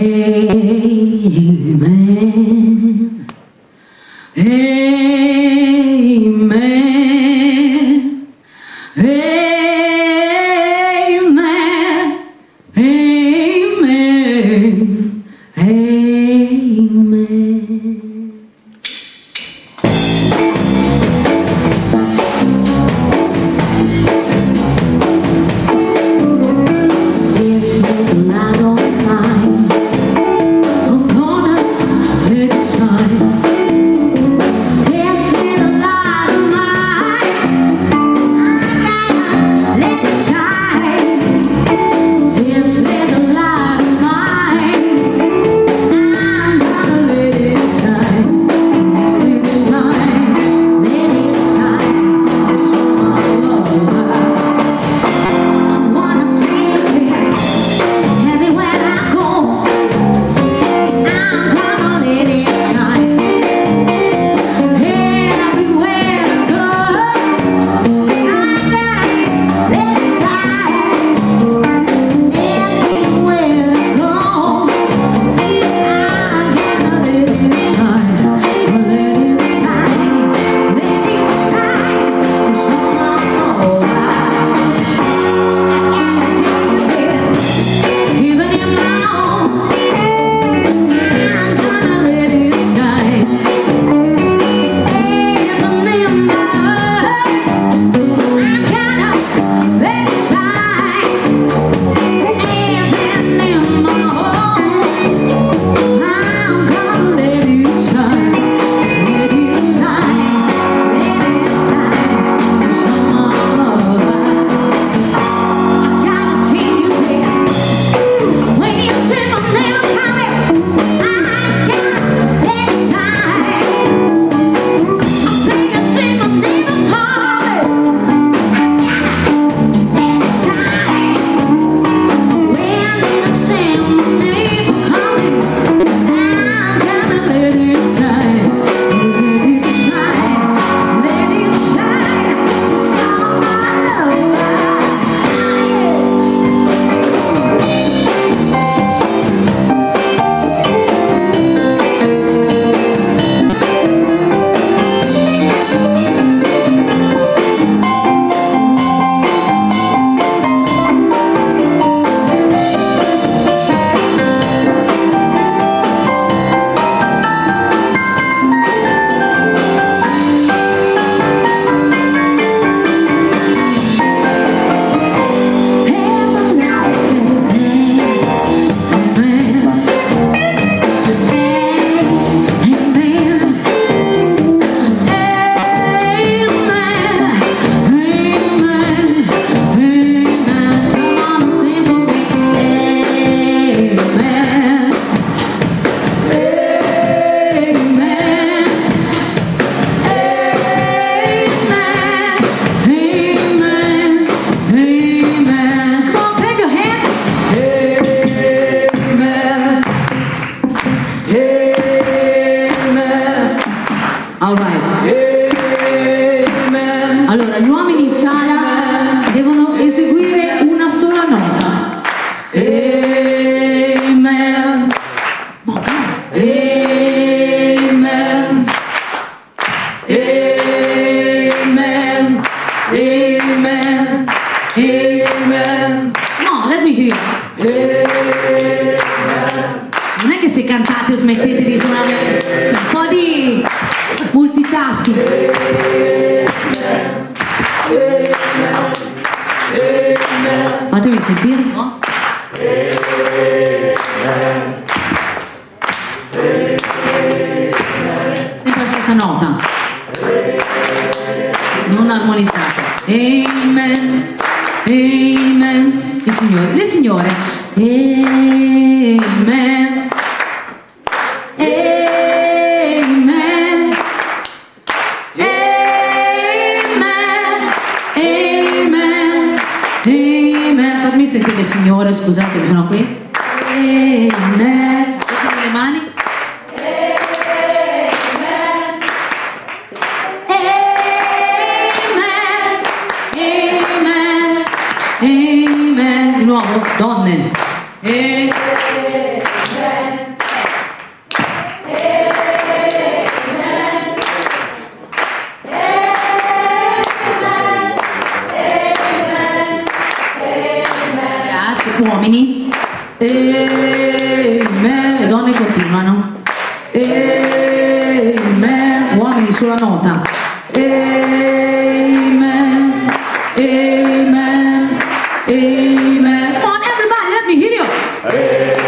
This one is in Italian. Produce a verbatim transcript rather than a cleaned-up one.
Non è che se cantate smettete di suonare, un po' di multitasking. Fatemi sentire un po'. Sempre la stessa nota, non armonizzata. Amen, amen. Le signore, le signore. Amen, amen, amen, amen, amen. Fatemi sentire le signore, scusate che sono qui. Amen. Mettimi le mani. Di nuovo, donne. E... uomini. Amen. Le donne continuano. Amen. Uomini sulla nota. Amen. Amen. Amen. Come on, everybody, let me hear you.